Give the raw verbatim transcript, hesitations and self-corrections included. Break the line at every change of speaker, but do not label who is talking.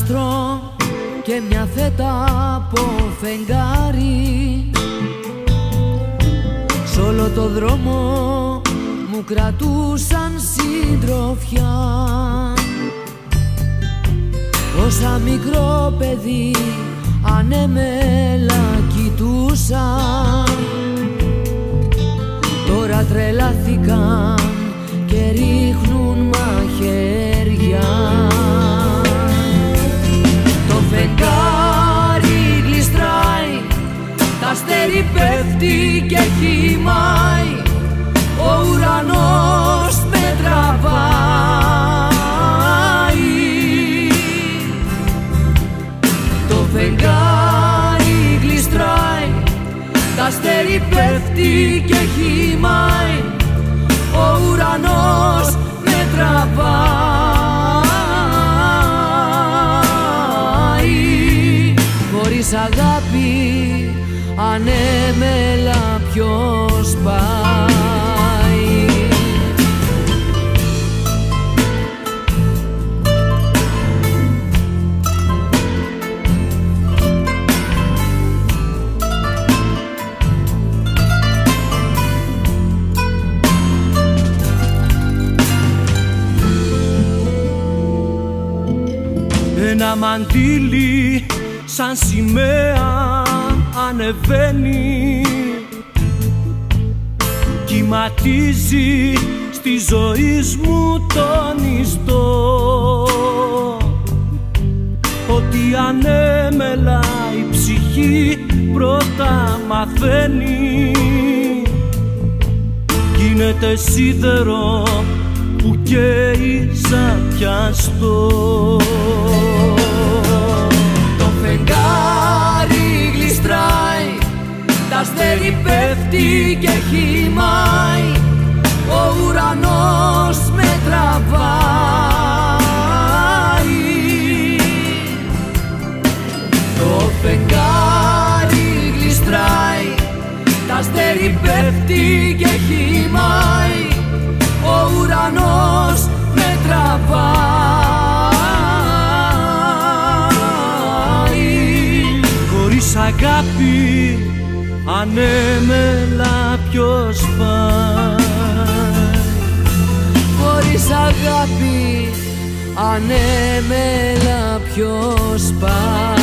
άστρο και μια θέτα από φεγγάρι. Σ' όλο το δρόμο μου κρατούσαν συντροφιά. Όσα μικρό παιδί ανέμελα κοιτούσα, τώρα τρελάθηκαν και ρίχνουν μαχαίρια. Το φεγγάρι γλιστράει, τ' αστέρι πέφτει και χυμάει, ο ουρανός με τραβάει. Το φεγγάρι γλιστράει, τ' αστέρι πέφτει και χυμάει, ο ουρανός με τραβάει. Χωρίς αγάπη ανέμελα ποιος πάει.
Ένα μαντίλι σαν σημαία ανεβαίνει, κυματίζει στη ζωή μου τον ιστό. Ότι ανέμελα η ψυχή πρώτα μαθαίνει, γίνεται σίδερο που καίει σαν πιαστό.
Το φεγγάρι γλιστράει, τ' αστέρι πέφτει και χυμάει, ο ουρανός με τραβάει. Το φεγγάρι γλιστράει, τ' αστέρι πέφτει και χυμάει, ο ουρανός με τραβάει.
Χωρίς αγάπη ανέμελα ποιος πάει.
Χωρίς αγάπη ανέμελα ποιος πάει.